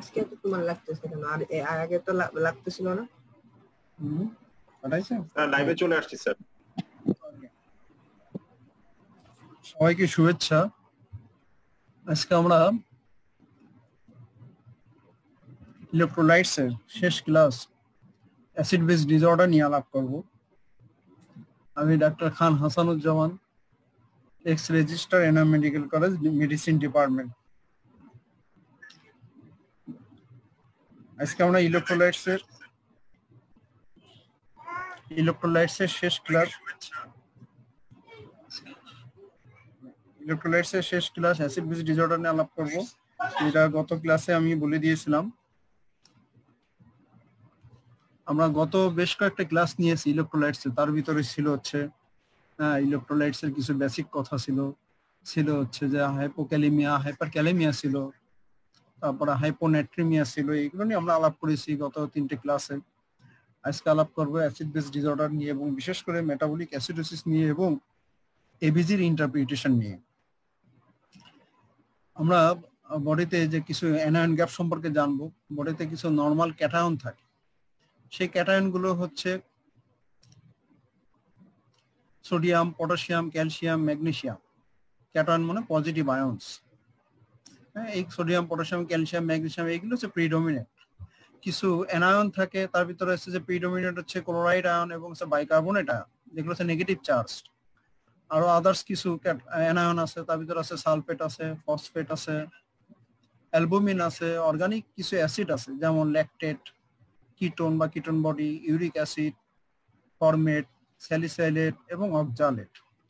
আজকে তো তোমার লাগতেছে কেন? আর আগে তো লাগতেছিল না। পাঠাইছে? হ্যাঁ, লাইভে চলে আসছি স্যার। সবাইকে শুভেচ্ছা। আজকে আমরা ইলেকট্রোলাইটস এর শেষ ক্লাস অ্যাসিড বেস ডিসঅর্ডার নিয়ে আলাপ করব। আমি doctor Khan Hasanuzzaman, ex register Enam medical college, medicine department. আজকে আমরা ইলেকট্রোলাইটস এর শেষ ক্লাস অ্যাসিড বেস ডিসঅর্ডার নিয়ে আলাপ করব। এটা গত ক্লাসে আমি বলে দিয়েছিলাম। আমরা গত বেশ কয়েকটা ক্লাস নিয়েছি ইলেকট্রোলাইটস এর, তার ভিতরে ছিল হচ্ছে ইলেকট্রোলাইটস এর কিছু বেসিক কথা ছিল হচ্ছে যে হাইপোক্যালেমিয়া, হাইপারক্যালেমিয়া ছিল, তারপরে হাইপোনেট্রিমিয়া ছিল। এগুলো নিয়ে আমরা আলাপ করেছি গত 3টে ক্লাসে। আজকে আলাপ করবো অ্যাসিড বেস ডিসঅর্ডার নিয়ে এবং বিশেষ করে মেটাবলিক অ্যাসিডোসিস নিয়ে এবং এবিজির ইন্টারপ্রিটেশন নিয়ে। আমরা বডিতে যে কিছু অ্যানায়ন গ্যাপ সম্পর্কে জানবো। বডিতে কিছু নরমাল ক্যাটায়ন থাকে, সেই ক্যাটায়ন গুলো হচ্ছে sodium, potassium, calcium, magnesium. Cation মানে পজিটিভ আয়নস। এই সোডিয়াম, পটাশিয়াম, ক্যালসিয়াম, ম্যাগনেসিয়াম এগুলো হচ্ছে প্রিডমিনেন্ট। কিছু অ্যানায়ন থাকে, তার ভিতরে হচ্ছে যে প্রিডমিনেন্ট হচ্ছে ক্লোরাইড আয়ন এবং বাইকার্বনেট আয়ন, যেগুলো হচ্ছে নেগেটিভ চার্জ। আরো আদার্স কিছু অ্যানায়ন আছে, তার ভিতরে আছে সালফেট আছে, ফসফেট আছে, অ্যালবুমিন আছে, অর্গানিক কিছু অ্যাসিড আছে যেমন ল্যাকটেট, কিটোন বা ketone body, uric acid, formate, salicylate এবং অক্সালেট।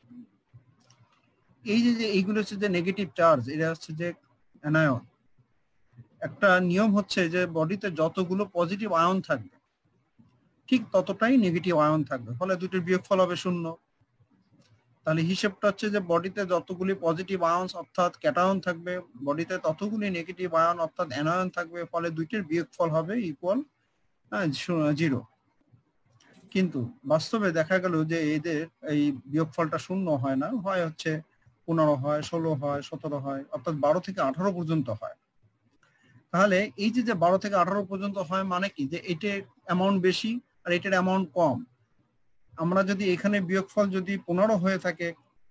এই যে এইগুলো হচ্ছে যে নেগেটিভ চার্জ, এটা হচ্ছে যে অ্যানায়ন। একটা নিয়ম হচ্ছে যে বডিতে যতগুলো পজিটিভ আয়ন থাকবে ঠিক ততটাই নেগেটিভ আয়ন থাকবে, ফলে দুটির বিয়োগফল হবে 0। তাহলে হিসেবটা হচ্ছে যে বডিতে যতগুলি পজিটিভ আয়ন অর্থাৎ ক্যাটায়ন থাকবে, বডিতে ততগুলি নেগেটিভ আয়ন অর্থাৎ অ্যানায়ন থাকবে, ফলে দুইটির বিয়োগফল হবে ইকুয়াল 0। কিন্তু বাস্তবে দেখা গেল যে এদের এই বিয়োগফলটা 0 হয় না, হয় হচ্ছে 15 হয়, 16 হয়, 17 হয়, অর্থাৎ 12 থেকে 18 পর্যন্ত হয়। তাহলে এই যে 12 থেকে 18 পর্যন্ত হয় মানে কি, যে এটার অ্যামাউন্ট বেশি আর এটার অ্যামাউন্ট কম। আমরা যদি এখানে বিয়োগফল যদি 15 হয়ে থাকে,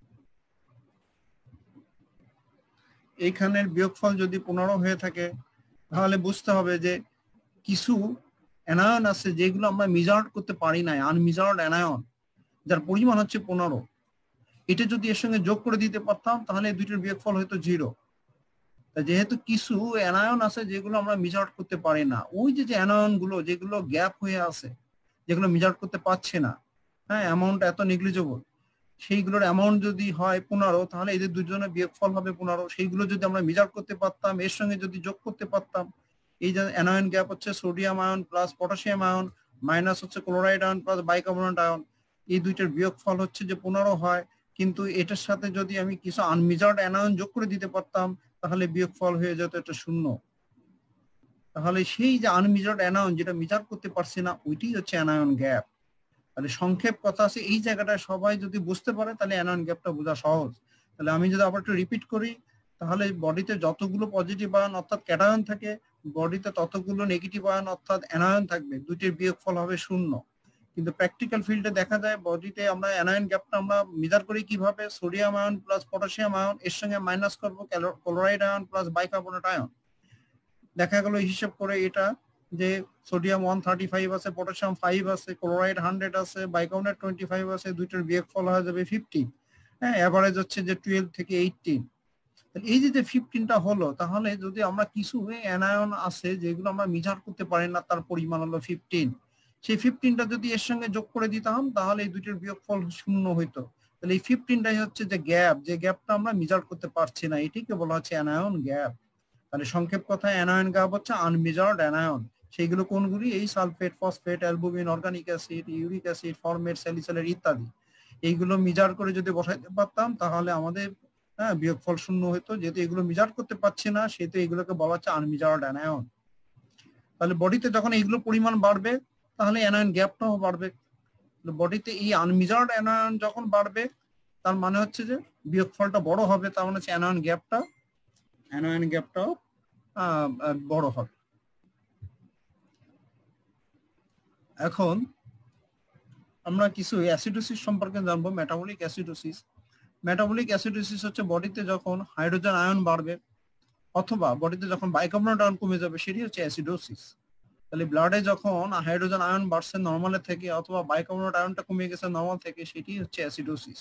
এইখানের বিয়োগফল যদি 15 হয়ে থাকে, তাহলে বুঝতে হবে যে কিছু অ্যানায়ন আছে যেগুলো আমরা মেজার্ড করতে পারি না, আনমেজার্ড অ্যানায়ন, যার পরিমাণ হচ্ছে 15। এটা যদি এর সঙ্গে যোগ করে দিতে পারতাম তাহলে দুইটার বিয়োগফল হয়তো 0। যেহেতু কিছু অ্যানায়ন আছে যেগুলো আমরা মেজার্ড করতে পারি না, ওই যে অ্যানায়ন গুলো যেগুলো গ্যাপ হয়ে আছে, যেগুলো মেজার্ড করতে পারছে না, অ্যামাউন্ট এত নেগলিজেবল, সেইগুলোর অ্যামাউন্ট যদি হয় 15, তাহলে এদের দুজনের বিয়োগফল হবে 15। সেইগুলো যদি আমরা মেজার করতে পারতাম, এর সঙ্গে যদি যোগ করতে পারতাম, এই যে অ্যানায়ন গ্যাপ হচ্ছে sodium ion plus potassium ion minus হচ্ছে chloride ion plus bicarbonate ion, এই দুইটার বিয়োগফল হচ্ছে যে 15 হয়। কিন্তু এটার সাথে যদি আমি কিছু আনমেজার্ড অ্যানায়ন যোগ করে দিতে পারতাম তাহলে বিয়োগফল হয়ে যেত এটা 0। তাহলে সেই যে আনমেজার্ড অ্যানায়ন যেটা মেজার করতে পারছি না, ওইটাই হচ্ছে অ্যানায়ন গ্যাপ। তাহলে সংক্ষেপ কথা আছে, এই জায়গাটা সবাই যদি বুঝতে পারে তাহলে অ্যানায়ন গ্যাপটা বোঝা সহজ। তাহলে আমি যদি আবার একটু রিপিট করি, তাহলে বডিতে যতগুলো পজিটিভ আয়ন অর্থাৎ ক্যাটায়ন থাকে, বডিতে ততগুলো নেগেটিভ আয়ন অর্থাৎ অ্যানায়ন থাকবে, দুইটির বিয়োগফল হবে 0। কিন্তু প্র্যাকটিক্যাল ফিল্ডে দেখা যায় বডিতে আমরা অ্যানায়ন গ্যাপটা আমরা মেজার করি কিভাবে, sodium ion plus potassium ion, এর সঙ্গে মাইনাস করবো chloride ion plus bicarbonate ion. দেখা গেল হিসেব করে এটা যে সোডিয়াম 135 আছে, পটাশিয়াম 5 আছে, ক্লোরাইড 100 আছে, বাইকার্বনেট 25 আছে, দুইটার বিয়োগফল হয়ে যাবে 15। এভারেজ হচ্ছে যে 12 থেকে 18। এই যে 15টা হলো, তাহলে যদি আমরা কিছু অ্যানায়ন আছে যেগুলো আমরা মেজার করতে পারি না, তার পরিমাণ হলো 15। সেই 15টা যদি এর সঙ্গে যোগ করে দিতাম তাহলে এই দুইটার বিয়োগফল 0 হইতো। তাহলে এই 15টাই হচ্ছে যে গ্যাপ, যে গ্যাপটা আমরা মেজার করতে পারছি না, এটিকে বলা হচ্ছে অ্যানায়ন গ্যাপ। তাহলে সংক্ষেপ কথায় অ্যানায়ন গ্যাপ হচ্ছে আনমেজার্ড অ্যানায়ন। সেইগুলো কোনগুলি, এই sulphate, phosphate, albumin, organic acid, uric acid, formate, salicylate ইত্যাদি। এইগুলো মেজার করে যদি বসাইতে পারতাম তাহলে আমাদের বিয়োগফল 0 হইতো। যেহেতু এগুলো মেজার করতে পারছি না, সেহেতু এগুলোকে বলা হচ্ছে আনমেজার্ড অ্যানায়ন। তাহলে বডিতে যখন এইগুলো পরিমাণ বাড়বে তাহলে অ্যানায়ন গ্যাপটাও বাড়বে। বডিতে এই আনমেজার্ড অ্যানায়ন যখন বাড়বে তার মানে হচ্ছে যে বিয়োগফলটা বড় হবে, তার মানে হচ্ছে অ্যানায়ন গ্যাপটাও বড় হবে। এখন আমরা কিছু অ্যাসিডোসিস সম্পর্কে জানবো। মেটাবলিক অ্যাসিডোসিস হচ্ছে বডিতে যখন হাইড্রোজেন আয়ন বাড়বে অথবা বডিতে যখন বাইকার্বনেট আয়ন কমে যাবে, সেটি হচ্ছে অ্যাসিডোসিস। তাহলে ব্লাডে যখন হাইড্রোজেন আয়ন বাড়ছে নর্মালের থেকে অথবা বাইকার্বনেট আয়নটা কমে গেছে নর্মাল থেকে, সেটি হচ্ছে অ্যাসিডোসিস।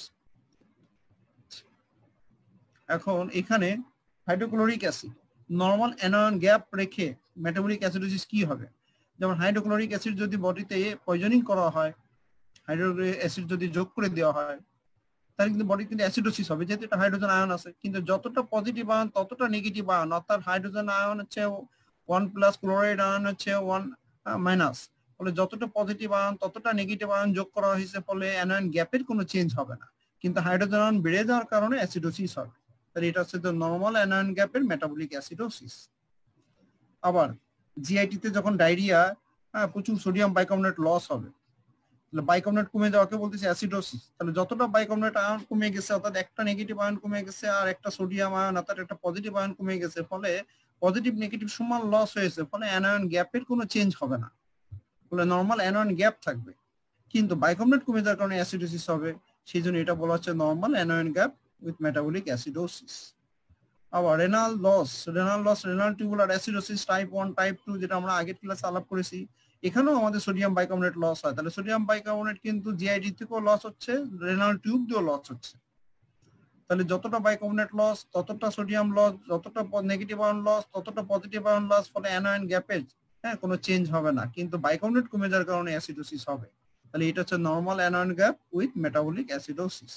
এখন এখানে hydrochloric acid normal anion gap রেখে মেটাবলিক অ্যাসিডোসিস কি হবে? যেমন হাইড্রোক্লোরিক অ্যাসিড যদি বডিতে পয়জনিং করা হয়, হাইড্রোক্লোরিক অ্যাসিড যদি যোগ করে দেওয়া হয়, তাহলে কিন্তু বডি কিন্তু অ্যাসিডোসিস হবে, যেহেতু এটা হাইড্রোজেন আয়ন আছে। কিন্তু যতটা পজিটিভ আয়ন ততটা নেগেটিভ আয়ন, অর্থাৎ হাইড্রোজেন আয়ন হচ্ছে 1+, ক্লোরাইড আয়ন হচ্ছে 1-। ফলে যতটা পজিটিভ আয়ন ততটা নেগেটিভ আয়ন যোগ করা হয়েছে, ফলে অ্যানায়ন গ্যাপের কোনো চেঞ্জ হবে না, কিন্তু হাইড্রোজেন আয়ন বেড়ে যাওয়ার কারণে অ্যাসিডোসিস হবে। তাহলে এটা হচ্ছে নর্মাল অ্যানায়ন গ্যাপের মেটাবলিক অ্যাসিডোসিস। আবার জিআইটি তে যখন ডায়রিয়া, প্রচুর সোডিয়াম বাইকার্বনেট লস হবে, বাইকার্বনেট কমে যাওয়াকে বলতেছে অ্যাসিডোসিস। তাহলে যতটা বাইকার্বনেট আয়ন কমে গেছে, অর্থাৎ একটা নেগেটিভ আয়ন কমে গেছে আর একটা সোডিয়াম আয়ন অর্থাৎ একটা পজিটিভ আয়ন কমে গেছে, ফলে পজিটিভ নেগেটিভ সমান লস হয়েছে, ফলে অ্যানায়ন গ্যাপের কোনো চেঞ্জ হবে না, ফলে নর্মাল অ্যানায়ন গ্যাপ থাকবে। কিন্তু বাইকার্বনেট কমে যাওয়ার কারণে অ্যাসিডোসিস হবে, সেই জন্য এটা বলা হচ্ছে normal anion gap with metabolic acidosis. আবার renal tubular acidosis type 1, type 2, যেটা আমরা আগের ক্লাসে আলাপ করেছি, এখানেও আমাদের সোডিয়াম বাইকার্বনেট লস হয়। তাহলে সোডিয়াম বাইকার্বনেট কিন্তু জিআইডি থেকেও লস হচ্ছে, রেনাল টিউব দিয়েও লস হচ্ছে। তাহলে যতটা বাইকার্বনেট লস ততটা সোডিয়াম লস, যতটা নেগেটিভ আয়ন লস ততটা পজিটিভ আয়ন লস, ফলে অ্যানায়ন গ্যাপের কোনো চেঞ্জ হবে না, কিন্তু বাইকার্বনেট কমে যাওয়ার কারণে অ্যাসিডোসিস হবে। তাহলে এটা হচ্ছে normal anion gap with metabolic acidosis.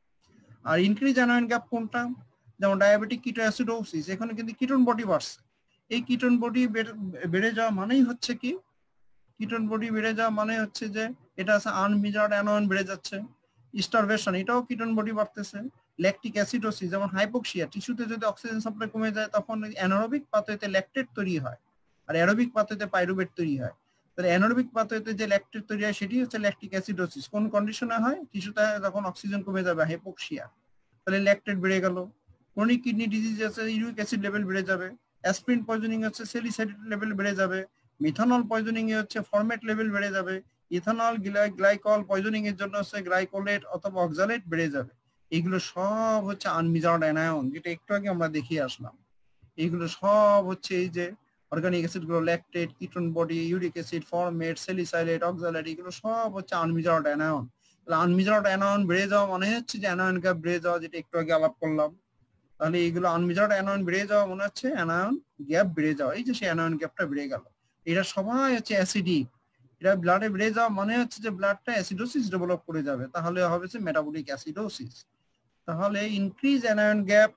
আর ইনক্রিজ অ্যানায়ন গ্যাপ কোনটা? যেমন ডায়াবেটিক কিটোঅ্যাসিডোসিস, এখানে কিন্তু কিটোন বডি বাড়ছে। এই কিটোন বডি বেড়ে যাওয়া মানেই হচ্ছে কি, কিটোন বডি বেড়ে যাওয়া মানে হচ্ছে যে এটা আছে আনমেজার্ড অ্যানায়ন বেড়ে যাচ্ছে। স্টারভেশন, এটাও কিটোন বডি বাড়তেছে। ল্যাকটিক অ্যাসিডোসিস, যেমন হাইপোক্সিয়া, টিস্যুতে যদি অক্সিজেন সাপ্লাই কমে যায় তখন অ্যানারোবিক পাথওয়েতে ল্যাকটেট তৈরি হয়, আর অ্যারোবিক পাথওয়েতে পাইরুভেট তৈরি হয়। তাহলে অ্যানারোবিক পাথওয়েতে যে ল্যাকটেট তৈরি হয় সেটি হচ্ছে ল্যাকটিক অ্যাসিডোসিস। কোন কন্ডিশনে হয়? টিস্যুতে যখন অক্সিজেন কমে যাবে, হাইপোক্সিয়া, তাহলে ল্যাকটেট বেড়ে গেল। ক্রনিক কিডনি ডিজিজ আছে, ইউরিক অ্যাসিড লেভেল বেড়ে যাবে। অ্যাসপিরিন পয়জনিং হচ্ছে স্যালিসাইলেট লেভেল বেড়ে যাবে। মিথানল পয়জনিং এ হচ্ছে ফরমেট লেভেল বেড়ে যাবে। ইথানল গ্লাইকল পয়জনিং এর জন্য হচ্ছে গ্লাইকোলেট অথবা অক্সালেট বেড়ে যাবে। এগুলো সব হচ্ছে আনমেজার্ড অ্যানায়ন, যেটা একটু আগে আমরা দেখিয়ে আসলাম। এইগুলো সব হচ্ছে এই যে অর্গানিক অ্যাসিড গুলো, lactate, ketone body, uric acid, formate, salicylate, oxalate, এগুলো সব হচ্ছে আনমেজার্ড অ্যানায়ন। আনমেজার্ড অ্যানায়ন বেড়ে যাওয়া মানে হচ্ছে যে অ্যানায়ন গ্যাপ বেড়ে যাওয়া, যেটা একটু আগে আলাপ করলাম। তাহলে এইগুলো আনমেজার্ড অ্যানায়ন বেড়ে যাওয়া মনে হচ্ছে অ্যানায়ন গ্যাপ বেড়ে যাওয়া, এই যে সেই অ্যানায়ন গ্যাপটা বেড়ে গেল। এটা সবাই হচ্ছে অ্যাসিডিক, এটা ব্লাডে বেড়ে যাওয়া মানে হচ্ছে যে ব্লাডটা অ্যাসিডোসিস ডেভেলপ করে যাবে, তাহলে হবে যে মেটাবলিক অ্যাসিডোসিস। তাহলে increase anion gap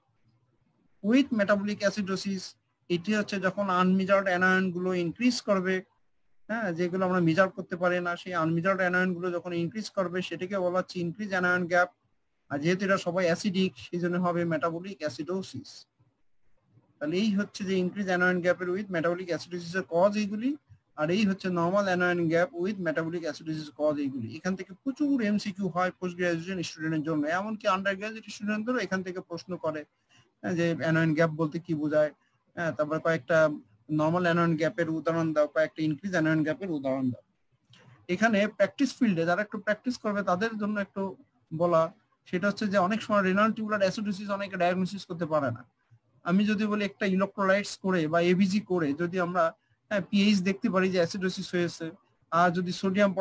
with metabolic acidosis, এটি হচ্ছে যখন আনমেজার্ড অ্যানায়ন গুলো ইনক্রিজ করবে, যেগুলো আমরা মেজার করতে পারি না, সেই আনমেজার্ড অ্যানায়ন গুলো যখন ইনক্রিজ করবে সেটাকে বলা হচ্ছে ইনক্রিজ অ্যানায়ন গ্যাপ। আর যেহেতু এটা সবাই অ্যাসিডিক, সেই জন্য হবে মেটাবলিক অ্যাসিডোসিস। তাহলে এই হচ্ছে যে ইনক্রিজ অ্যানায়ন গ্যাপের উইথ মেটাবলিক অ্যাসিডোসিস এর কজ এইগুলি, আর এই হচ্ছে normal anion gap with metabolic acidosis cause এইগুলি। এখান থেকে প্রচুর এমসিকিউ হয় পোস্ট গ্রাজুয়েশন স্টুডেন্টের জন্য, এমনকি আন্ডার গ্রাজুয়েট স্টুডেন্টদেরও এখান থেকে প্রশ্ন করে যে অ্যানায়ন গ্যাপ বলতে কি বোঝায়। তারপর কয়েকটা নরমাল অ্যানায়ন গ্যাপের উদাহরণ দাও, কয়েকটা ইনক্রিজ অ্যানায়ন গ্যাপের উদাহরণ দাও। এখানে প্র্যাকটিস ফিল্ডে যারা একটু প্র্যাকটিস করবে তাদের জন্য একটু বলা, সেটা হচ্ছে যে অনেক সময় রেনাল টিউবুলার অ্যাসিডোসিস অনেকে ডায়াগনোসিস করতে পারে না। আমি যদি বলি একটা ইলেকট্রোলাইটস করে বা এবিজি করে যদি আমরা পিএইচ দেখতে পারি যে অ্যাসিডোসিস হয়েছে, আর যদি সোডিয়াম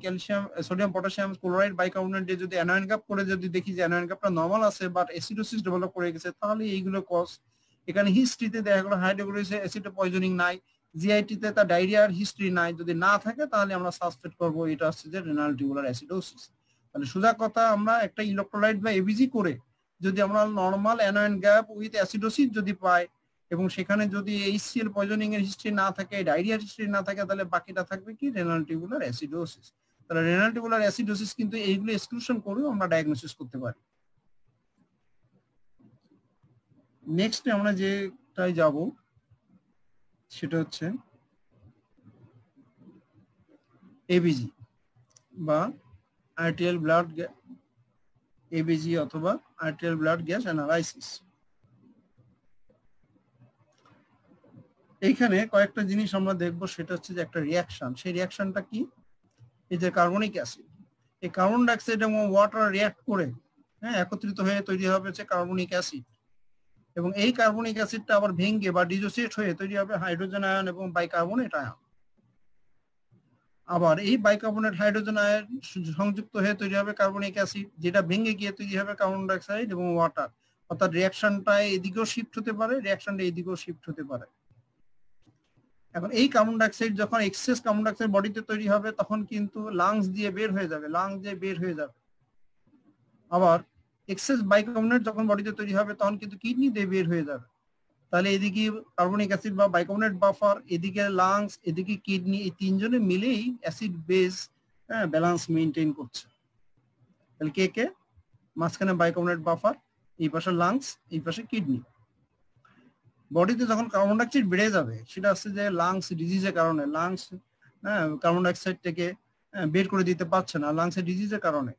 পটাশিয়াম ক্লোরাইড বাইকার্বনেট দিয়ে যদি অ্যানায়ন গ্যাপ করে যদি দেখি যে অ্যানায়ন গ্যাপটা নরমাল আছে বাট অ্যাসিডোসিস ডেভেলপ করে গেছে, তাহলে এইগুলো কজ। এখানে হিস্ট্রিতে দেখা গেলো হাইড্রোক্লোরিক অ্যাসিড পয়জনিং নাই, জিআইটিতে তার ডায়রিয়ার হিস্ট্রি নাই, যদি না থাকে তাহলে আমরা সাসপেক্ট করবো এটা হচ্ছে যে রেনাল টিউবুলার অ্যাসিডোসিস। তাহলে সোজা কথা, আমরা একটা ইলেকট্রোলাইট বা এবিজি করে যদি আমরা normal anion gap with acidosis যদি পাই, এবং সেখানে যদি এইচসিএল পয়জনিং এর হিস্ট্রি না থাকে, ডায়রিয়ার হিস্ট্রি না থাকে, তাহলে বাকিটা থাকবে কি রেনাল টিউবুলার অ্যাসিডোসিস। তাহলে রেনাল টিউবুলার অ্যাসিডোসিস কিন্তু এইগুলো এক্সক্লুশন করেও আমরা ডায়াগনোসিস করতে পারি। নেক্সট আমরা যেটাই যাব সেটা হচ্ছে এবিজি বা আর্টিরিয়াল ব্লাড এবিজি অথবা আর্টিরিয়াল ব্লাড গ্যাস অ্যানালাইসিস। এইখানে কয়েকটা জিনিস আমরা দেখবো, সেটা হচ্ছে যে একটা রিয়াকশন। সেই রিয়াকশনটা কি? এই যে কার্বনিক অ্যাসিড, এই কার্বন ডাইঅক্সাইড এবং ওয়াটার রিঅ্যাক্ট করে একত্রিত হয়ে তৈরি হবে হচ্ছে কার্বনিক অ্যাসিড, এবং এই কার্বনিক অ্যাসিডটা আবার ভেঙে বা ডিসোসিয়েট হয়ে তৈরি হবে হাইড্রোজেন আয়ন এবং বাইকার্বনেট আয়ন। আবার এই বাইকার্বনেট হাইড্রোজেন আয়ন সংযুক্ত হয়ে তৈরি হবে কার্বনিক অ্যাসিড, যেটা ভেঙে গিয়ে তৈরি হবে কার্বন ডাইঅক্সাইড এবং ওয়াটার। অর্থাৎ রিঅ্যাকশনটা এদিকেও শিফট হতে পারে, রিঅ্যাকশনটা এদিকেও শিফট হতে পারে। এখন এই কার্বন ডাইঅক্সাইড যখন এক্সেস কার্বন ডাইঅক্সাইড বডিতে তৈরি হবে তখন কিন্তু লাংস দিয়ে বের হয়ে যাবে, লাংস দিয়ে বের হয়ে যাবে। আবার এক্সেস বাইকার্বনেট যখন বডিতে তৈরি হবে তখন কিন্তু কিডনি দিয়ে বের হয়ে যাবে। তাহলে এদিকে কার্বনিক অ্যাসিড বা বাইকার্বনেট বাফার, এদিকে লাংস, এদিকে কিডনি, এই তিনজনে মিলেই অ্যাসিড বেস ব্যালেন্স মেনটেন করছে। তাহলে কে কে? মাঝখানে বাইকার্বনেট বাফার, এই পাশে লাংস, এই পাশে কিডনি। বডিতে যখন কার্বন ডাইঅক্সাইড বেড়ে যাবে সেটা হচ্ছে যে লাংস ডিজিজের কারণে, লাংস কার্বন ডাইঅক্সাইড থেকে বের করে দিতে পারছে না লাংসের ডিজিজের কারণে,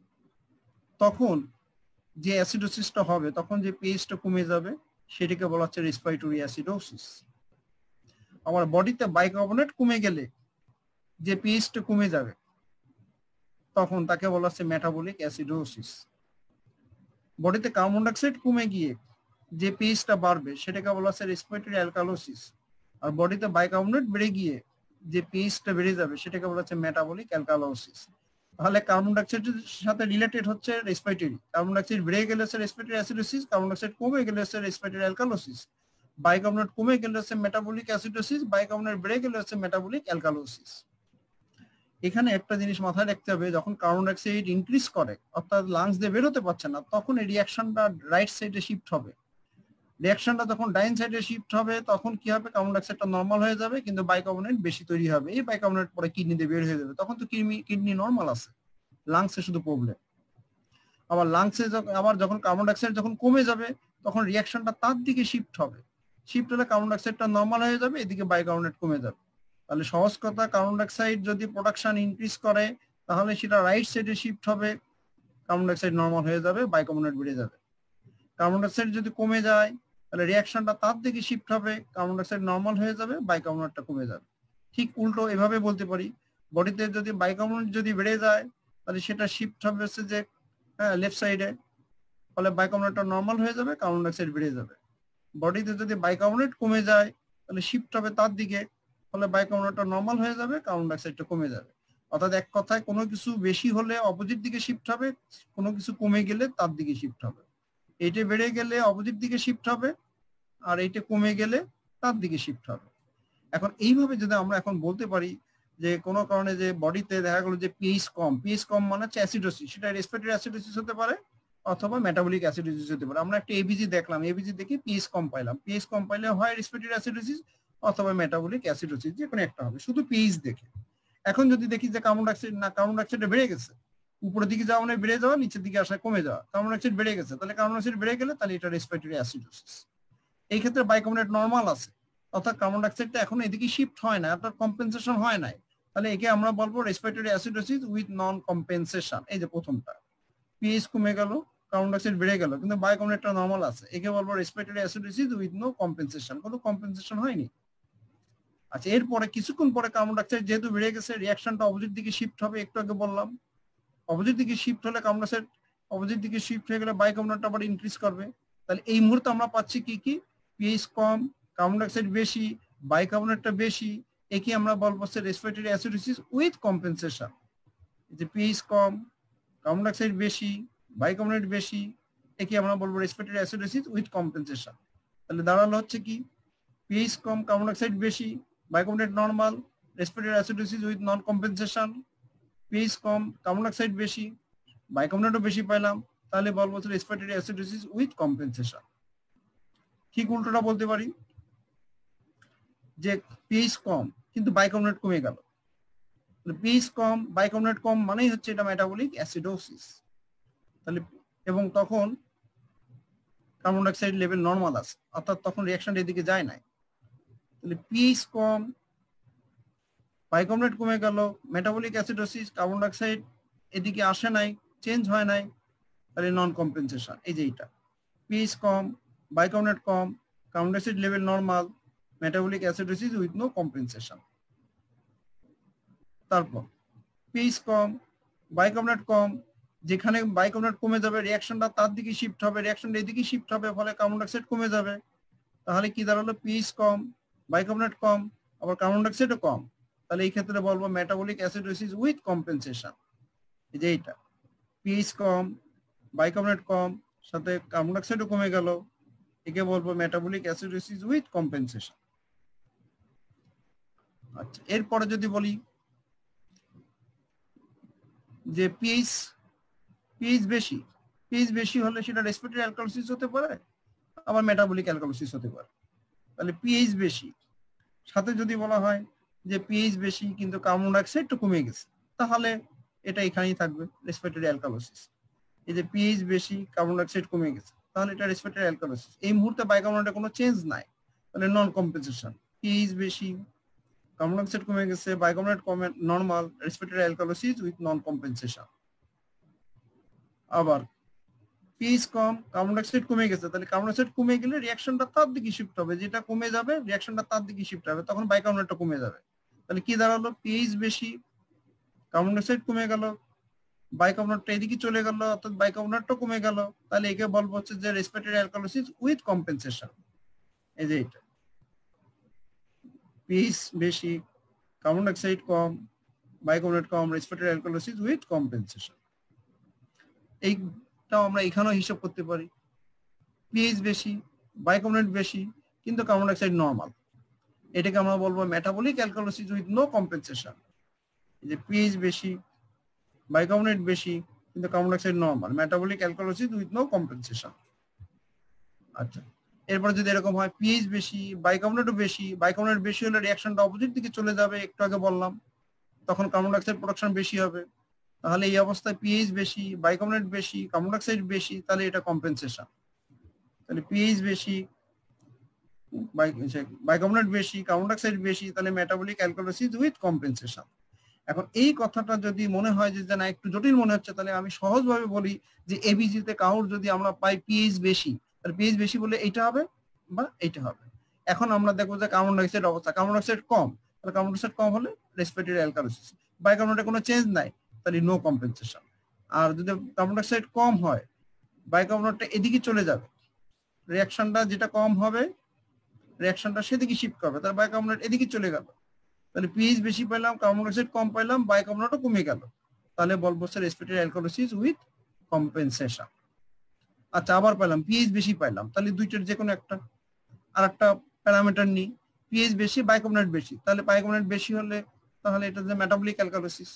তখন যে অ্যাসিডোসিসটা হবে, তখন যে পিএইচটা কমে যাবে সেটাকে বলা হচ্ছে রেসপিরেটরি অ্যাসিডোসিস। আবার বডিতে বাইকার্বনেট কমে গেলে যে পিএইচটা কমে যাবে তখন তাকে বলা হচ্ছে মেটাবলিক অ্যাসিডোসিস। বডিতে কার্বন ডাইঅক্সাইড কমে গিয়ে যে পিএইচটা বাড়বে সেটাকে বলা হচ্ছে রেসপিরেটরি অ্যালকালোসিস। আর বডিতে বাইকার্বনেট বেড়ে গিয়ে যে পিএইচটা বেড়ে যাবে সেটাকে বলা হচ্ছে মেটাবলিক অ্যালকালোসিস। তাহলে কার্বন ডাইঅক্সাইডের সাথে রিলেটেড হচ্ছে রেসপিরেটরি। কার্বন ডাইঅক্সাইড বেড়ে গেলে হচ্ছে রেসপিরেটরি অ্যাসিডোসিস, কার্বন ডাইঅক্সাইড কমে গেলে হচ্ছে রেসপিরেটরি অ্যালকালোসিস, বাইকার্বনেট কমে গেলে হচ্ছে মেটাবলিক অ্যাসিডোসিস, বাইকার্বনেট বেড়ে গেলে হচ্ছে মেটাবলিক অ্যালকালোসিস। এখানে একটা জিনিস মাথায় রাখতে হবে, যখন কার্বন ডাইঅক্সাইড ইনক্রিজ করে অর্থাৎ লাংস দিয়ে বের হতে পারছে না, তখন এই রিঅ্যাকশনটা রাইট সাইডে শিফট হবে। রিঅ্যাকশনটা যখন ডাইন সাইডে শিফট হবে তখন কি হবে, কার্বন ডাইঅক্সাইডটা নরমাল হয়ে যাবে কিন্তু বাইকার্বনেট বেশি তৈরি হবে। এই বাইকার্বনেট পরে কিডনিতে বের হয়ে যাবে, তখন তো কিডনি নরমাল আছে, লাংসে শুধু প্রবলেম। আবার লাংসে আবার যখন কার্বন ডাইঅক্সাইড যখন কমে যাবে তখন রিঅ্যাকশনটা তার দিকে শিফট হবে, শিফট হলে কার্বন ডাইঅক্সাইডটা নরমাল হয়ে যাবে, এদিকে বাইকার্বনেট কমে যাবে। তাহলে সহজ কথা, কার্বন ডাইঅক্সাইড যদি প্রোডাকশন ইনক্রিজ করে তাহলে সেটা রাইট সাইডে শিফট হবে, কার্বন ডাইঅক্সাইড নরমাল হয়ে যাবে, বাইকার্বনেট বেড়ে যাবে। কার্বন ডাইঅক্সাইড যদি কমে যায় তাহলে রিঅ্যাকশনটা তার দিকে শিফট হবে, কার্বন ডাইঅক্সাইড নরমাল হয়ে যাবে, বাইকার্বনেটটা কমে যাবে। ঠিক উল্টো এভাবে বলতে পারি, বডিতে যদি বাইকার্বনেট যদি বেড়ে যায় তাহলে সেটা শিফট হবে হচ্ছে যে লেফট সাইডে, ফলে বাইকার্বনেটটা নরমাল হয়ে যাবে, কার্বন ডাইঅক্সাইড বেড়ে যাবে। বডিতে যদি বাইকার্বনেট কমে যায় তাহলে শিফট হবে তার দিকে, ফলে বাইকার্বনেটটা নরমাল হয়ে যাবে, কার্বন ডাইঅক্সাইডটা কমে যাবে। অর্থাৎ এক কথায় কোনো কিছু বেশি হলে অপোজিট দিকে শিফট হবে, কোনো কিছু কমে গেলে তার দিকে শিফট হবে। এইটা বেড়ে গেলে অপোজিট দিকে শিফট হবে, আর এইটা কমে গেলে তার দিকে শিফট হবে। এখন এইভাবে যদি আমরা এখন বলতে পারি যে কোনো কারণে যে বডিতে দেখা গেলো যে পিএইচ কম, পিএইচ কম মানে হচ্ছে অ্যাসিডোসিস, সেটা রেসপিরেটরি অ্যাসিডোসিস হতে পারে অথবা মেটাবলিক অ্যাসিডোসিস হতে পারে। আমরা একটা এবিজি দেখলাম, এবিজি দেখে পিএইচ কম পাইলাম, পিএইচ কম পাইলে হয় রেসপিরেটরি অ্যাসিডোসিস অথবা মেটাবলিক অ্যাসিডোসিস, যে কোনো একটা হবে শুধু পিএইচ দেখে। এখন যদি দেখি যে কার্বন ডাইঅক্সাইড না, কার্বন ডাইঅক্সাইডটা বেড়ে গেছে, উপরের দিকে যাওয়া মানে বেড়ে যাওয়া, নিচের দিকে আসা কমে যাওয়া, কার্বন ডাইঅক্সাইড বেড়ে গেছে, তাহলে কার্বন ডাইঅক্সাইড বেড়ে গেলে তাহলে এটা রেসপিরেটরি অ্যাসিডোসিস। এই ক্ষেত্রে বাইকার্বনেট নরমাল আছে, অর্থাৎ কার্বন ডাইঅক্সাইডটা এখন এদিকে শিফট হয় না, অর্থাৎ কম্পেনসেশন হয় নাই, তাহলে একে আমরা বলবো respiratory acidosis with non compensation. এই যে প্রথমটা, পিএইচ কমে গেল, কার্বন ডাইঅক্সাইড বেড়ে গেল কিন্তু বাইকার্বনেটটা নরমাল আছে, একে বলবো respiratory acidosis with no compensation, কোনো কম্পেনসেশন হয়নি। আচ্ছা, এরপরে কিছুক্ষণ পরে কার্বন ডাইঅক্সাইড যেহেতু বেড়ে গেছে, রিঅ্যাকশনটা অপোজিট দিকে শিফট হবে, একটু আগে বললাম। অপোজিট দিকে শিফট হলে কার্বন ডাইঅক্সাইড অপোজিট দিকে শিফট হয়ে গেলে বাইকার্বনেটটা আবার ইনক্রিজ করবে। তাহলে এই মুহূর্তে আমরা পাচ্ছি কি কি, পিএইচ কম, কার্বন ডাইঅক্সাইড বেশি, বাইকার্বনেটটা বেশি, একে আমরা বলবো হচ্ছে রেসপিরেটরি অ্যাসিডোসিস উইথ কম্পেনসেশন। যে পিএইচ কম, কার্বন ডাইঅক্সাইড বেশি, বাইকার্বনেট বেশি, একে আমরা বলবো রেসপিরেটরি অ্যাসিডোসিস উইথ কম্পেনসেশন। তাহলে দাঁড়ালো হচ্ছে কি, পিএইচ কম, কার্বন ডাইঅক্সাইড বেশি, bicarbonate normal, respiratory acidosis with non compensation. PH কম, কার্বন ডাইঅক্সাইড বেশি, বাইকার্বনেটও বেশি পাইলাম, তাহলে বলবো রেসপিরেটরি অ্যাসিডোসিস উইথ কম্পেনসেশন। ঠিক উল্টোটা বলতে পারি যে পিএইচ কম কিন্তু বাইকার্বনেট কমে গেল, পিএইচ কম, বাইকার্বনেট কম মানেই হচ্ছে এটা মেটাবলিক অ্যাসিডোসিস। তাহলে এবং তখন কার্বন ডাইঅক্সাইড লেভেল নরমাল আছে, অর্থাৎ তখন রিঅ্যাকশনটা এদিকে যায় নাই। তাহলে পিএইচ কম, বাইকার্বনেট কমে গেল, মেটাবলিক অ্যাসিডোসিস, কার্বন ডাইঅক্সাইড এদিকে আসে নাই, চেঞ্জ হয় নাই, তাহলে নন কম্পেনসেশন। এই যে এটা পিএইচ কম, বাইকার্বনেট কম, carbon dioxide level normal, metabolic acidosis with no compensation. তারপর পিএইচ কম, বাইকার্বনেট কম, যেখানে বাইকার্বনেট কমে যাবে রিঅ্যাকশনটা তার দিকে শিফট হবে, রিঅ্যাকশনটা এদিকে শিফট হবে, ফলে কার্বন ডাইঅক্সাইড কমে যাবে। তাহলে কি দাঁড়ালো? পিএইচ কম, বাইকার্বনেট কম, আবার কার্বন ডাইঅক্সাইডও কম। তাহলে এই ক্ষেত্রে বলবো মেটাবলিক অ্যাসিডোসিস উইথ কম্পেনসেশন। এই যে এইটা পিএইচ কম, বাইকার্বনেট কম, সাথে কার্বন ডাইঅক্সাইডও কমে গেল, একে বলবো মেটাবলিক অ্যাসিডোসিস উইথ কম্পেনসেশন। আচ্ছা, এরপরে যদি বলি যে পিএইচ বেশি, পিএইচ বেশি হলে সেটা রেসপিরেটরি অ্যালকালোসিস হতে পারে, আবার মেটাবলিক অ্যালকালোসিস হতে পারে। তাহলে পিএইচ বেশি সাথে যদি বলা হয় যে পিএইচ বেশি কিন্তু কার্বন ডাইঅক্সাইডটা কমে গেছে, তাহলে এটা এখানেই থাকবে রেসপিরেটরি অ্যালকালোসিস। এই যে পিএইচ বেশি, কার্বন ডাইঅক্সাইড কমে গেছে, তাহলে এটা রেসপিরেটরি অ্যালকালোসিস। এই মুহূর্তে বাইকার্বনেটে কোনো চেঞ্জ নাই, তাহলে নন কম্পেনসেশন। পিএইচ বেশি, কার্বন ডাইঅক্সাইড কমে গেছে, বাইকার্বনেট কমে, normal, respiratory alkalosis with non compensation. আবার পিএইচ কম, কার্বন ডাইঅক্সাইড কমে গেছে, তাহলে কার্বন ডাইঅক্সাইড কমে গেলে রিঅ্যাকশনটা তার দিকে শিফট হবে, যেটা কমে যাবে রিঅ্যাকশনটা তার দিকে শিফট হবে, তখন বাইকার্বনেটটা কমে যাবে। তাহলে কি দাঁড়ালো? পিএইচ বেশি, কার্বন ডাইঅক্সাইড কমে গেল, বাইকার্বনেটটা এদিকে চলে গেল, অর্থাৎ বাইকার্বনেটটা কমে গেল, তাহলে একে বলবো হচ্ছে যে রেসপিরেটরি অ্যালকালোসিস উইথ কম্পেনসেশন। এই যে এটা পিএইচ বেশি, কার্বন ডাইঅক্সাইড কম, বাইকার্বনেট কম, রেসপিরেটরি অ্যালকালোসিস উইথ কম্পেনসেশন। এইটাও আমরা এখানেও হিসাব করতে পারি। পিএইচ বেশি, বাইকার্বনেট বেশি, কিন্তু কার্বন ডাইঅক্সাইড নরমাল, এটাকে আমরা বলবো metabolic alkalosis with no compensation. যে পিএইচ বেশি, বাইকার্বনেট বেশি, কিন্তু carbon dioxide normal, metabolic alkalosis with no compensation. আচ্ছা, এরপর যদি এরকম হয় পিএইচ বেশি, বাইকার্বনেটও বেশি, বাইকার্বনেট বেশি হলে রিঅ্যাকশনটা অপোজিট দিকে চলে যাবে, একটু আগে বললাম, তখন কার্বন ডাইঅক্সাইড প্রোডাকশন বেশি হবে। তাহলে এই অবস্থায় পিএইচ বেশি, বাইকার্বনেট বেশি, কার্বন ডাইঅক্সাইড বেশি, তাহলে এটা কম্পেনসেশন। তাহলে পিএইচ বেশি, বাইকার্বনেট বেশি, কার্বন ডাইঅক্সাইড বেশি, তাহলে মেটাবলিক অ্যালকালোসিস উইথ কম্পেনসেশন। এখন এই কথাটা যদি মনে হয় যে না একটু জটিল মনে হচ্ছে, তাহলে আমি সহজভাবে বলি যে এবিজি তে কাউর যদি আমরা পাই পিএইচ বেশি, তাহলে পিএইচ বেশি বলে এইটা হবে বা এইটা হবে। এখন আমরা দেখবো যে কার্বন ডাইঅক্সাইড অবস্থা, কার্বন ডাইঅক্সাইড কম, তাহলে কার্বন ডাইঅক্সাইড কম হলে রেসপিরেটরি অ্যালকালোসিস। বাইকার্বনেটে কোনো চেঞ্জ নাই, তাহলে নো কম্পেনসেশন। আর যদি কার্বন ডাইঅক্সাইড কম হয়, বাইকার্বনেটটা এদিকে চলে যাবে, রিঅ্যাকশনটা যেটা কম হবে রিঅ্যাকশনটা সেদিকে শিফট করবে, তার বাইকার্বনেট এদিকে চলে গেল, তাহলে পিএইচ বেশি পেলাম, কার্বন ডাইঅক্সাইড কম পেলাম, বাইকার্বনেটও কমে গেল, তাহলে বলবো sir respiratory alkalosis with compensation. আচ্ছা, আবার পেলাম পিএইচ বেশি পাইলাম, তাহলে দুইটার যে কোনো একটা, আর একটা প্যারামিটার নিই, পিএইচ বেশি, বাইকার্বনেট বেশি, তাহলে বাইকার্বনেট বেশি হলে তাহলে এটা যে মেটাবলিক অ্যালকালোসিস।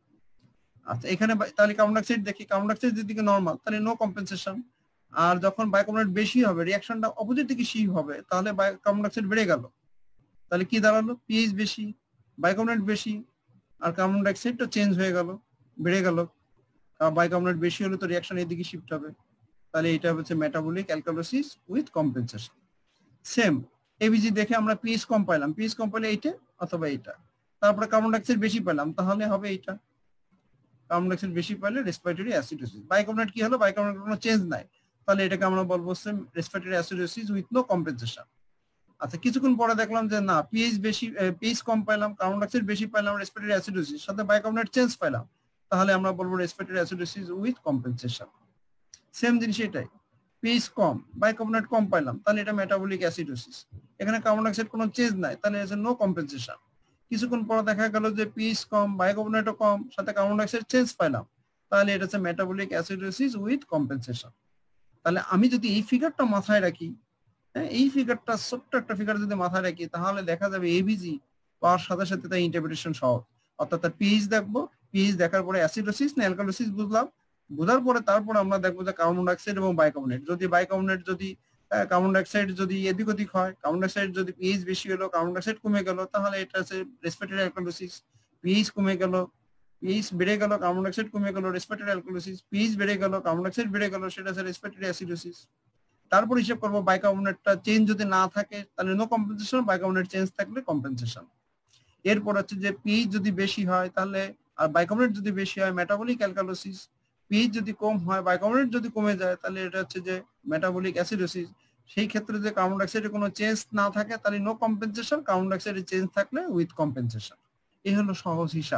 আচ্ছা, এখানে তাহলে কার্বন ডাইঅক্সাইড দেখি, কার্বন ডাইঅক্সাইড দিকে নরমাল, তাহলে নো কম্পেনসেশন। আর যখন বাইকার্বনেট বেশি হবে রিঅ্যাকশনটা অপোজিট দিকে শিফট হবে, তাহলে কার্বন ডাইঅক্সাইড বেড়ে গেল, তাহলে কি দাঁড়ালো? পিএইচ বেশি, বাইকার্বনেট বেশি, আর কার্বন ডাইঅক্সাইডটা চেঞ্জ হয়ে গেল, বেড়ে গেল, বাইকার্বনেট বেশি হলে তো রিঅ্যাকশন এদিকে শিফট হবে, তাহলে এটা হচ্ছে metabolic alkalosis with compensation. Same ABG দেখে আমরা পিএইচ কম পাইলাম, পিএইচ কম পেলে এইটা অথবা এইটা, তারপরে কার্বন ডাইঅক্সাইড বেশি পেলাম, তাহলে হবে এইটা, কার্বন ডাইঅক্সাইড বেশি পেলে রেসপিরেটরি অ্যাসিডোসিস। বাইকার্বনেট কি হলো? বাইকার্বনেট কোনো চেঞ্জ নাই, তাহলে এটাকে আমরা বলবো respiratory acidosis with no compensation. আচ্ছা, কিছুক্ষণ পরে দেখলাম যে না, পিএইচ বেশি, পিএইচ কম পাইলাম, কার্বন ডাইঅক্সাইড বেশি পাইলাম, রেসপিরেটরি অ্যাসিডোসিস, সাথে বাইকার্বনেট চেঞ্জ পাইলাম, তাহলে আমরা বলবো respiratory acidosis with compensation. Same জিনিস এটাই, পিএইচ কম, বাইকার্বনেট কম পাইলাম, তাহলে এটা মেটাবলিক অ্যাসিডোসিস। এখানে কার্বন ডাইঅক্সাইড কোনো চেঞ্জ নাই, তাহলে এটা নো কম্পেনসেশন। কিছুক্ষণ পরে দেখা গেল যে পিএইচ কম, বাইকার্বনেটও কম, সাথে কার্বন ডাইঅক্সাইড চেঞ্জ পাইলাম, তাহলে এটা হচ্ছে মেটাবলিক অ্যাসিডোসিস উইথ কম্পেনসেশন। তাহলে আমি যদি এই ফিগারটা মাথায় রাখি, হ্যাঁ, এই ফিগারটা ছোট্ট একটা ফিগার যদি মাথায় রাখি, তাহলে দেখা যাবে এবিজি পাওয়ার সাথে সাথে তার ইন্টারপ্রিটেশন সহজ। অর্থাৎ তার পিএইচ দেখবো, পিএইচ দেখার পরে অ্যাসিডোসিস না অ্যালকালোসিস বুঝলাম, বোঝার পরে তারপর আমরা দেখবো যে কার্বন ডাইঅক্সাইড এবং বাইকার্বনেট, যদি বাইকার্বনেট যদি কার্বন ডাইঅক্সাইড যদি এদিক ওদিক হয়, কার্বন ডাইঅক্সাইড যদি পিএইচ বেশি হলো, কার্বন ডাইঅক্সাইড কমে গেল, তাহলে এটা হচ্ছে রেসপিরেটরি অ্যালকালোসিস। পিএইচ কমে গেল, পিএইচ বেড়ে গেল, কার্বন ডাইঅক্সাইড কমে গেল, রেসপিরেটরি অ্যালকালোসিস। পিএইচ বেড়ে গেল, কার্বন ডাইঅক্সাইড বেড়ে গেল, সেটা হচ্ছে রেসপিরেটরি অ্যাসিডোসিস। তারপর হিসাব করবো বাইকার্বনেটটা চেঞ্জ যদি না থাকে তাহলে নো কম্পেনসেশন, বাইকার্বনেট চেঞ্জ থাকলে কম্পেনসেশন। এরপর হচ্ছে যে পিএইচ যদি বেশি হয় তাহলে, আর বাইকার্বনেট যদি বেশি হয় মেটাবলিক অ্যালকালোসিস। পিএইচ যদি কম হয়, বাইকার্বনেট যদি কমে যায়, তাহলে এটা হচ্ছে যে মেটাবলিক অ্যাসিডোসিস। সেই ক্ষেত্রে যে কার্বন ডাইঅক্সাইডের কোনো চেঞ্জ না থাকে তাহলে নো কম্পেনসেশন, কার্বন ডাইঅক্সাইডের চেঞ্জ থাকলে উইথ কম্পেনসেশন। এই হলো সহজ হিসাব।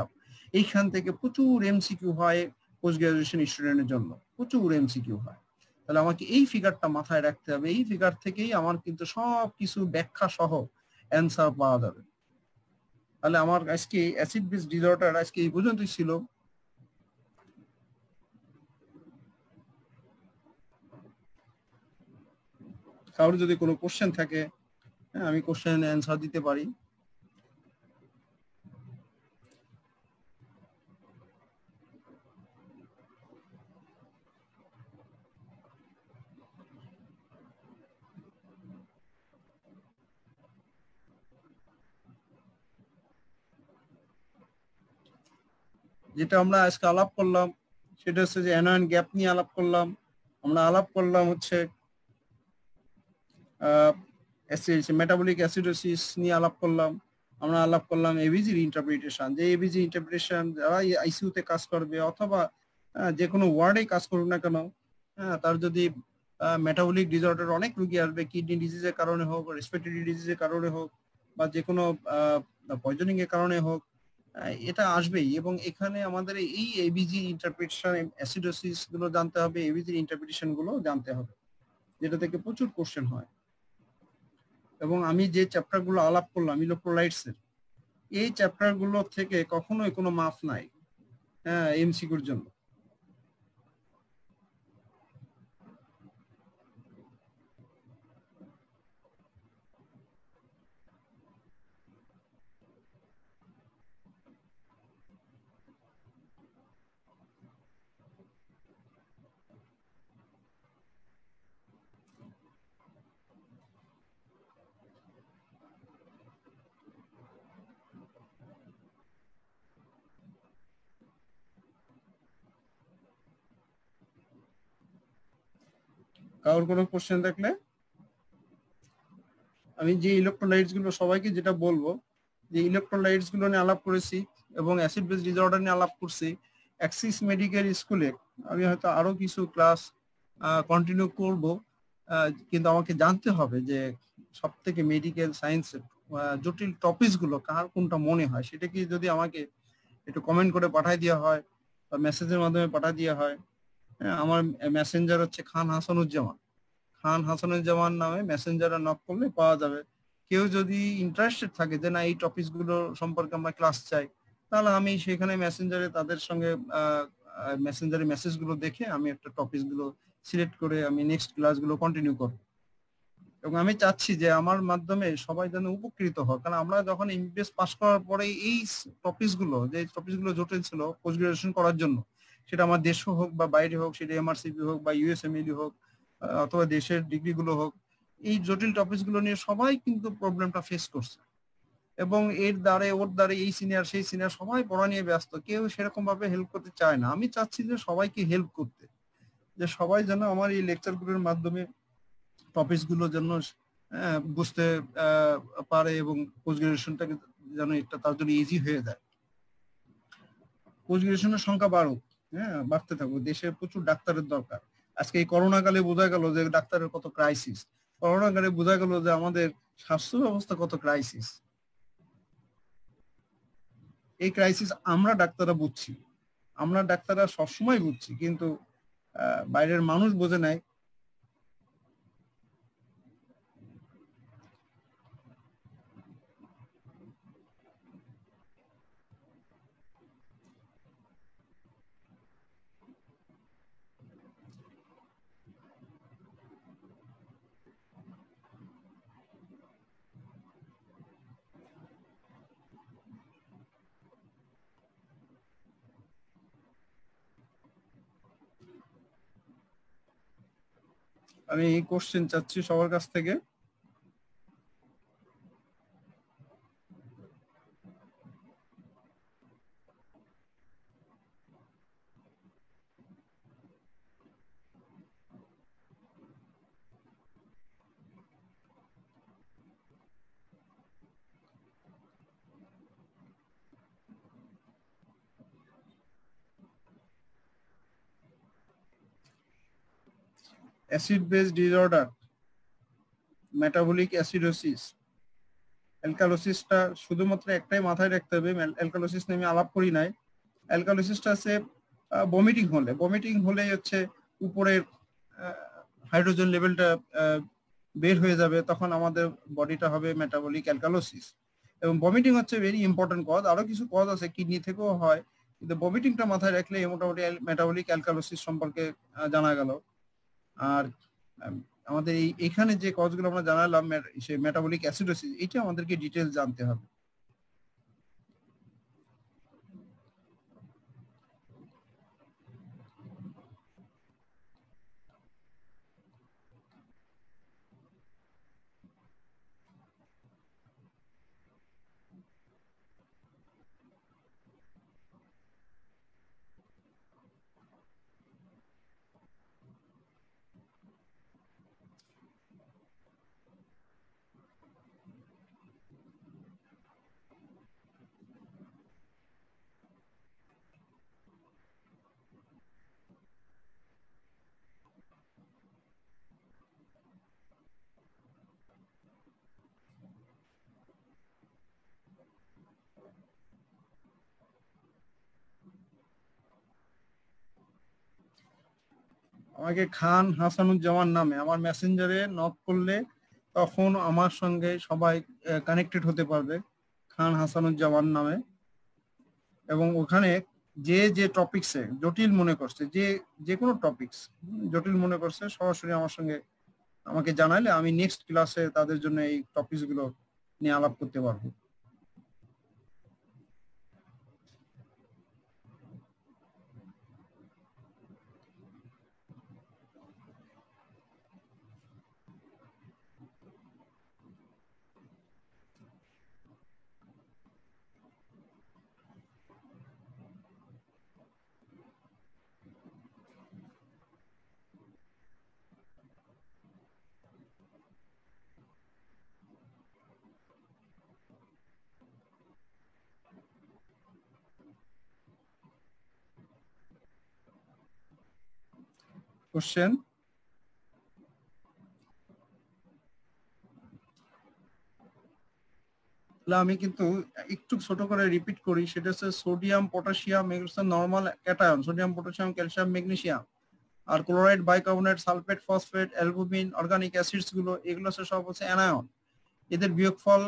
এইখান থেকে প্রচুর এমসিকিউ হয় পোস্ট গ্রাজুয়েশন স্টুডেন্টের জন্য, প্রচুর এমসিকিউ হয়। তাহলে আমাকে এই ফিগারটা মাথায় রাখতে হবে, এই ফিগার থেকেই আমার কিন্তু সব কিছু ব্যাখ্যা সহ অ্যান্সার পাওয়া যাবে। তাহলে আমার আজকে অ্যাসিড বেস ডিসঅর্ডার আজকে এই পর্যন্তই ছিল। কারোর যদি কোনো কোশ্চেন থাকে, আমি কোশ্চেন অ্যান্সার দিতে পারি। যেটা আমরা আজকে আলাপ করলাম সেটা হচ্ছে যে অ্যানায়ন গ্যাপ নিয়ে আলাপ করলাম, আমরা আলাপ করলাম হচ্ছে মেটাবলিক অ্যাসিডোসিস নিয়ে আলাপ করলাম, আমরা আলাপ করলাম এবিজির ইন্টারপ্রিটেশন, যে এবিজি ইন্টারপ্রিটেশন যারা আইসিইউতে কাজ করবে অথবা যে কোনো ওয়ার্ডে কাজ করুক না কেন, তার যদি মেটাবলিক ডিসঅর্ডার অনেক রোগী আসবে, কিডনি ডিজিজের কারণে হোক, রেসপিরেটরি ডিজিজের কারণে হোক, বা যে কোনো পয়জনিং এর কারণে হোক, এটা আসবেই। এবং এখানে আমাদের এই এবিজি ইন্টারপ্রিটেশন অ্যাসিডোসিস গুলো জানতে হবে, এবিজি ইন্টারপ্রিটেশন গুলো জানতে হবে, যেটা থেকে প্রচুর কোশ্চেন হয়। এবং আমি যে চ্যাপ্টার গুলো আলাপ করলাম ইলেকট্রোলাইটস এর, এই চ্যাপ্টার গুলো থেকে কখনোই কোনো মাফ নাই এমসিকিউর জন্য। কারোর কোনো কোশ্চেন থাকলে, আমি যে ইলেকট্রোলাইটস গুলো সবাইকে যেটা বলবো, যে ইলেকট্রোলাইটস গুলো নিয়ে আলাপ করেছি এবং অ্যাসিড বেস ডিসঅর্ডার নিয়ে আলাপ করছি। অ্যাক্সিস মেডিকেল স্কুলে আমি হয়তো আরো কিছু ক্লাস কন্টিনিউ করব, কিন্তু আমাকে জানতে হবে যে সব থেকে মেডিকেল সায়েন্সের জটিল টপিকস গুলো কার কোনটা মনে হয়, সেটা কি যদি আমাকে একটু কমেন্ট করে পাঠিয়ে দেওয়া হয় বা মেসেজের মাধ্যমে পাঠিয়ে দেওয়া হয়। আমার মেসেঞ্জার হচ্ছে খান হাসানুজ্জামান নামে মেসেঞ্জারে নক করলে পাওয়া যাবে। কেউ যদি ইন্টারেস্টেড থাকে যে না এই টপিক গুলো সম্পর্কে আমরা ক্লাস চাই, তাহলে আমি সেখানে মেসেঞ্জারে তাদের সঙ্গে মেসেঞ্জারে মেসেজ গুলো দেখে আমি একটা টপিক গুলো সিলেক্ট করে আমি নেক্সট ক্লাস গুলো কন্টিনিউ করব। এবং আমি চাচ্ছি যে আমার মাধ্যমে সবাই যেন উপকৃত হয়, কারণ আমরা যখন এমবিবিএস পাস করার পরে এই টপিক গুলো, যে টপিক গুলো জটিল ছিল পোস্ট গ্রাজুয়েশন করার জন্য, সেটা আমার দেশ হোক বা বাইরে হোক, সেটা এমআরসিপি হোক বা ইউএসএমএলই হোক, অথবা দেশের ডিগ্রি গুলো হোক, এই জটিল টপিক গুলো নিয়ে সবাই কিন্তু প্রবলেমটা ফেস করছে। এবং এর দ্বারে ওর দ্বারে এই সিনিয়র সেই সিনিয়র সবাই পড়া নিয়ে ব্যস্ত, কেউ সেরকম ভাবে হেল্প করতে চায় না। আমি চাচ্ছি যে সবাইকে হেল্প করতে, যে সবাই যেন আমার এই লেকচার গুলোর মাধ্যমে টপিকস গুলো যেন বুঝতে পারে এবং পোস্ট গ্রাজুয়েশনটাকে যেন একটা তার জন্য ইজি হয়ে যায়। পোস্ট গ্রাজুয়েশনের সংখ্যা বাড়ুক, বাড়তে থাকুক, দেশে প্রচুর ডাক্তারের দরকার। আজকে এই করোনা কালে বোঝা গেল যে ডাক্তারের কত ক্রাইসিস, করোনা কালে বোঝা গেল যে আমাদের স্বাস্থ্য ব্যবস্থা কত ক্রাইসিস। এই ক্রাইসিস আমরা ডাক্তাররা বুঝছি, আমরা ডাক্তাররা সবসময় বুঝছি, কিন্তু বাইরের মানুষ বোঝে নাই। আমি এই কোশ্চেন চাচ্ছি সবার কাছ থেকে। Acid base disorder, metabolic acidosis, অ্যালকালোসিসটা শুধুমাত্র একটাই মাথায় রাখতে হবে, অ্যালকালোসিস নিয়ে আমি আলাপ করি নাই, অ্যালকালিসিসটা আছে বমিটিং হলে হচ্ছে উপরের হাইড্রোজেন লেভেলটা বের হয়ে যাবে, তখন আমাদের বডিটা হবে মেটাবলিক অ্যালকালোসিস। এবং বমিটিং হচ্ছে ভেরি ইম্পর্টেন্ট কজ, আরো কিছু কজ আছে কিডনি থেকেও হয়, কিন্তু বমিটিংটা মাথায় রাখলে মোটামুটি মেটাবলিক অ্যালকালোসিস সম্পর্কে জানা গেল। আর আমাদের এখানে যে কজগুলো আমরা জানালাম সেই মেটাবলিক অ্যাসিডোসিস, এটা আমাদেরকে ডিটেলস জানতে হবে। আমাকে খান হাসানুজ্জামান নামে আমার মেসেঞ্জারে নক করলে তখন আমার সঙ্গে সবাই কানেক্টেড হতে পারবে খান হাসানুজ্জামান নামে। এবং ওখানে যে যে টপিকসে জটিল মনে করছে, যে কোনো টপিকস জটিল মনে করছে, সরাসরি আমার সঙ্গে আমাকে জানাইলে আমি নেক্সট ক্লাসে তাদের জন্য এই টপিকস গুলো নিয়ে আলাপ করতে পারবো। কোশ্চেন? আমি কিন্তু একটু ছোট করে রিপিট করি, সেটা হচ্ছে সোডিয়াম পটাশিয়াম এগুলো হচ্ছে normal cation, sodium potassium calcium magnesium. আর chloride bicarbonate sulphate phosphate albumin organic acids গুলো এগুলো হচ্ছে সব হচ্ছে অ্যানায়ন, এদের বিয়োগফল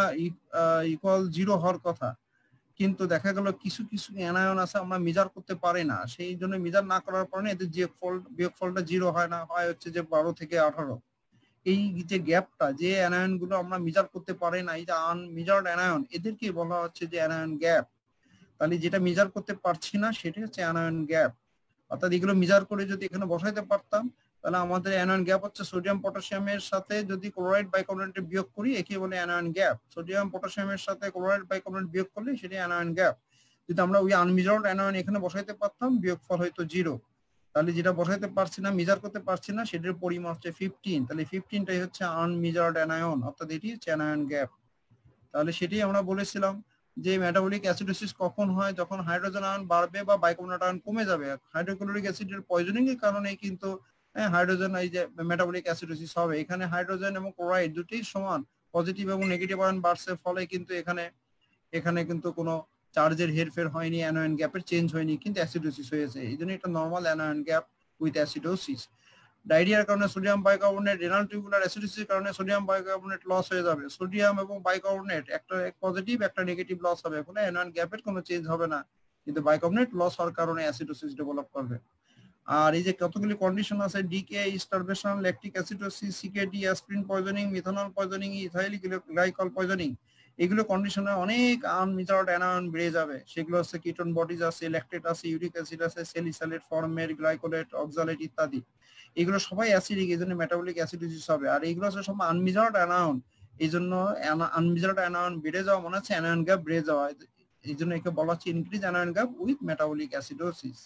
ইকুয়াল 0 হওয়ার কথা। কিন্তু দেখা গেল কিছু কিছু অ্যানায়ন আছে আমরা মেজার করতে পারি না, সেই জন্য মেজার না করার কারণে এদের বিয়োগফলটা 0 হয় না, হয় হচ্ছে যে 12 থেকে 18। এই যে গ্যাপটা, যে অ্যানায়ন গুলো আমরা মেজার করতে পারি না, এই যে আনমেজার্ড অ্যানায়ন, এদেরকে বলা হচ্ছে যে অ্যানায়ন গ্যাপ। তাহলে যেটা মেজার করতে পারছি না সেটা হচ্ছে অ্যানায়ন গ্যাপ। অর্থাৎ এগুলো মেজার করে যদি এখানে বসাইতে পারতাম, তাহলে আমাদের অ্যানায়ন গ্যাপ হচ্ছে সোডিয়াম পটাশিয়ামের সাথে যদি ক্লোরাইড বাইকার্বনেট বিয়োগ করি একে বলে অ্যানায়ন গ্যাপ। সোডিয়াম পটাশিয়ামের সাথে ক্লোরাইড বাইকার্বনেট বিয়োগ করলে সেটা অ্যানায়ন গ্যাপ। যদি আমরা ওই আনমেজার্ড অ্যানায়ন এখানে বসাইতে পারতাম, বিয়োগফল হয়তো 0। তাহলে যেটা বসাইতে পারছি না, মেজার করতে পারছি না, সেটার পরিমাণ হচ্ছে 15। তাহলে 15টাই হচ্ছে আনমেজার্ড অ্যানায়ন, অর্থাৎ এটি হচ্ছে অ্যানায়ন গ্যাপ। তাহলে সেটাই আমরা বলেছিলাম যে মেটাবলিক অ্যাসিডোসিস কখন হয়, যখন হাইড্রোজেন আয়ন বাড়বে বা বাইকার্বনেট আয়ন কমে যাবে। হাইড্রোক্লোরিক অ্যাসিডের পয়জনিং এর কারণে কিন্তু হাইড্রোজেন এই যে মেটাবলিক অ্যাসিডোসিস হবে। এখানে হাইড্রোজেন এবং ক্লোরাইড দুটোই সমান, পজিটিভ এবং নেগেটিভ আয়ন বাড়ছে, ফলে কিন্তু এখানে কিন্তু কোনো চার্জের হেরফের হয়নি, অ্যানায়ন গ্যাপের চেঞ্জ হয়নি, কিন্তু অ্যাসিডোসিস হয়েছে। এই জন্য এটা normal anion gap with acidosis. ডায়রিয়ার কারণে সোডিয়াম বাইকার্বনেট, রেনাল টিউবুলার অ্যাসিডোসিসের কারণে সোডিয়াম বাইকার্বনেট লস হয়ে যাবে। সোডিয়াম এবং বাইকার্বনেট একটা পজিটিভ একটা নেগেটিভ লস হবে, ফলে অ্যানায়ন গ্যাপের কোনো চেঞ্জ হবে না, কিন্তু বাইকার্বনেট লস হওয়ার কারণে অ্যাসিডোসিস ডেভেলপ করবে। আর এই যে কতগুলি কন্ডিশন আছে, DK, starvation, lactic acidosis, CKD, aspirin poisoning, methanol poisoning, ethyl glycol poisoning, এগুলো কন্ডিশনে অনেক আনমেজার্ড অ্যানায়ন বেড়ে যাবে। সেগুলো হচ্ছে কিটোন বডিজ আছে, ল্যাকটেট আছে, ইউরিক অ্যাসিড আছে, সেলিসাইলেট, ফরমেট, গ্লাইকোলেট, অক্সালেট ইত্যাদি। এগুলো সবাই অ্যাসিডিক, এই জন্য মেটাবলিক অ্যাসিডোসিস হবে। আর এগুলো হচ্ছে সব আনমেজার্ড অ্যানায়ন, এই জন্য আনমেজার্ড অ্যানায়ন বেড়ে যাওয়া মানে হচ্ছে অ্যানায়ন গ্যাপ বেড়ে যাওয়া। এই জন্য একে বলা হচ্ছে increase anion gap with metabolic acidosis.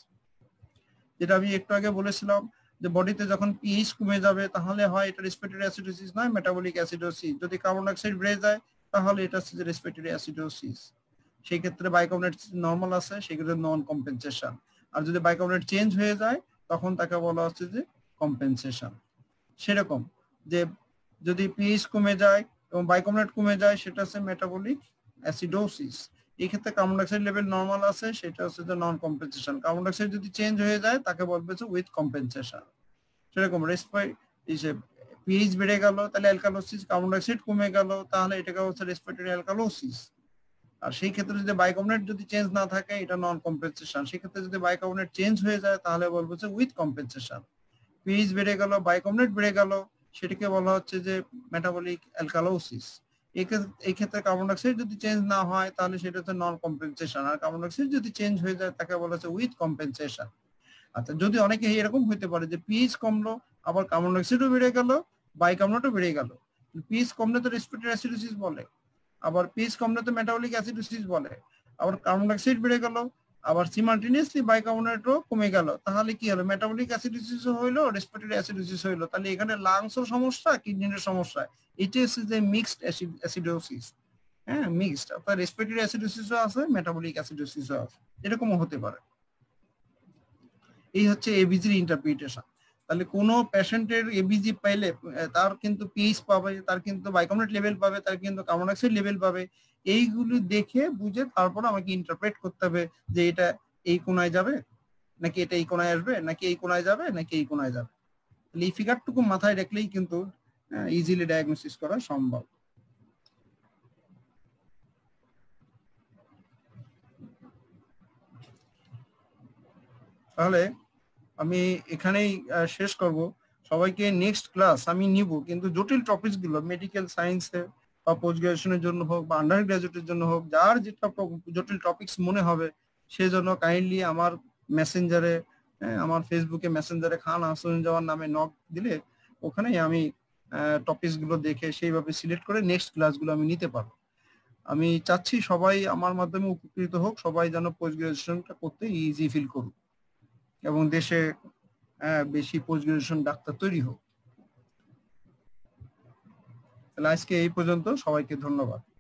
যেটা আমি একটু আগে বলেছিলাম যে বডিতে যখন পিএইচ কমে যাবে তাহলে হয় এটা রেসপিরেটরি অ্যাসিডোসিস, নয় মেটাবলিক অ্যাসিডোসিস। যদি কার্বন ডাইঅক্সাইড বেড়ে যায় তাহলে এটা হচ্ছে যে রেসপিরেটরি অ্যাসিডোসিস। সেই ক্ষেত্রে বাইকার্বনেট নর্মাল আছে, সেক্ষেত্রে নন কম্পেনসেশন। আর যদি বাইকার্বনেট চেঞ্জ হয়ে যায় তখন তাকে বলা হচ্ছে যে কম্পেনসেশন। সেরকম যে যদি পিএইচ কমে যায় এবং বাইকার্বনেট কমে যায় সেটা হচ্ছে মেটাবলিক অ্যাসিডোসিস। এই ক্ষেত্রে কার্বন ডাইঅক্সাইড লেভেল নরমাল আছে, সেটা হচ্ছে যে নন কম্পেনসেশন। কার্বন ডাইঅক্সাইড যদি চেঞ্জ হয়ে যায় তাকে বলবে যে উইথ কম্পেনসেশন। সেরকম পিএইচ বেড়ে গেল তাহলে অ্যালকালোসিস, কার্বন ডাইঅক্সাইড কমে গেল তাহলে এটাকে হচ্ছে রেসপিরেটরি অ্যালকালোসিস। আর সেই ক্ষেত্রে যদি বাইকার্বনেট যদি চেঞ্জ না থাকে এটা নন কম্পেনসেশন। সেই ক্ষেত্রে যদি বাইকার্বনেট চেঞ্জ হয়ে যায় তাহলে বলবো যে উইথ কম্পেনসেশন। পিএইচ বেড়ে গেল, বাইকার্বনেট বেড়ে গেল, সেটাকে বলা হচ্ছে যে মেটাবলিক অ্যালকালোসিস। এই ক্ষেত্রে কার্বন ডাইঅক্সাইড যদি চেঞ্জ না হয় তাহলে সেটা হচ্ছে নন কম্পেনসেশন। আর কার্বন ডাইঅক্সাইড যদি চেঞ্জ হয়ে যায় তাকে বলা হচ্ছে উইথ কম্পেনসেশন। আচ্ছা, যদি অনেকে এরকম হইতে পারে যে পিএইচ কমলো আবার কার্বন ডাইঅক্সাইডও বেড়ে গেল, বাইকার্বনেটও বেড়ে গেল। পিএইচ কমলে তো রেসপিরেটরি অ্যাসিডোসিস বলে, আবার পিএইচ কমলে তো মেটাবলিক অ্যাসিডোসিস বলে। আবার কার্বন ডাইঅক্সাইড বেড়ে গেল, আবার সিমাল্টেনিয়াসলি বাইকার্বনেটও কমে গেল, তাহলে কি হলো? মেটাবলিক অ্যাসিডোসিসও হইলো, রেসপিরেটরি অ্যাসিডোসিস হইলো। তাহলে এখানে লাংসও সমস্যা, কিডনির সমস্যা। এটা হচ্ছে যে মিক্সড অ্যাসিডোসিস। হ্যাঁ, মিক্সড, অর্থাৎ রেসপিরেটরি অ্যাসিডোসিসও আছে, মেটাবলিক অ্যাসিডোসিসও আছে, এরকমও হতে পারে। এই হচ্ছে এবিজির ইন্টারপ্রিটেশন। তাহলে কোনো পেশেন্টের এবিজি পাইলে তার কিন্তু পিএইচ পাবে, তার কিন্তু বাইকার্বনেট লেভেল পাবে, তার কিন্তু কার্বন ডাইঅক্সাইড লেভেল পাবে। এইগুলো দেখে বুঝে তারপর আমাকে ইন্টারপ্রেট করতে হবে যে এটা এই কোণায় যাবে নাকি এটা এই কোণায় আসবে, নাকি এই কোণায় যাবে নাকি এই কোণায় যাবে। তাহলে এই ফিগারটুকু মাথায় রাখলেই কিন্তু ইজিলি ডায়াগনোসিস করা সম্ভব। তাহলে আমি এখানেই শেষ করব। সবাইকে নেক্সট ক্লাস আমি নিব, কিন্তু জটিল টপিকস গুলো মেডিকেল সায়েন্সে বা পোস্ট গ্রাজুয়েশনের জন্য হোক বা আন্ডার গ্রাজুয়েটের জন্য হোক, যার যেটা জটিল টপিকস মনে হবে সেজন্য কাইন্ডলি আমার মেসেঞ্জারে, আমার ফেসবুকে মেসেঞ্জারে খান আহসানুজ্জামান নামে নক দিলে ওখানেই আমি টপিকস গুলো দেখে সেইভাবে সিলেক্ট করে নেক্সট ক্লাসগুলো আমি নিতে পারবো। আমি চাচ্ছি সবাই আমার মাধ্যমে উপকৃত হোক, সবাই যেন পোস্ট গ্রাজুয়েশনটা করতে ইজি ফিল করুক এবং দেশে বেশি পোস্ট গ্রাজুয়েশন ডাক্তার তৈরি হোক। তাহলে আজকে এই পর্যন্ত, সবাইকে ধন্যবাদ।